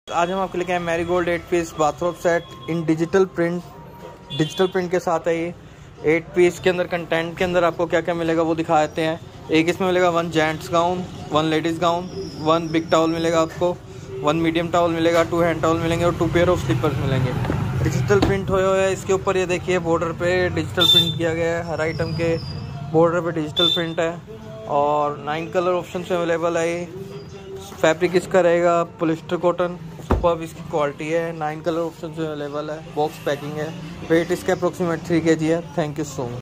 आज हम आपके लेके आए Marigold 8 piece bathrobe set in digital print के साथ है ये 8 पीस के अंदर। कंटेंट के अंदर आपको क्या क्या मिलेगा वो दिखा देते हैं। एक इसमें मिलेगा 1 gents gown, 1 ladies gown, 1 big towel मिलेगा आपको, 1 मीडियम टॉवल मिलेगा, 2 हैंड टॉवल मिलेंगे और 2 पेयर ऑफ स्लीपर्स मिलेंगे। डिजिटल प्रिंट हुए हुए है इसके ऊपर, ये देखिए बॉर्डर पे डिजिटल प्रिंट किया गया है। हर आइटम के बॉर्डर पे डिजिटल प्रिंट है और 9 कलर ऑप्शन में अवेलेबल है। ये फैब्रिक इसका रहेगा पॉलिस्टर कॉटन, सुपर्ब इसकी क्वालिटी है। 9 कलर ऑप्शन में अवेलेबल है। बॉक्स पैकिंग है। वेट इसका अप्रोक्सीमेट 3 kg है। Thank you so much.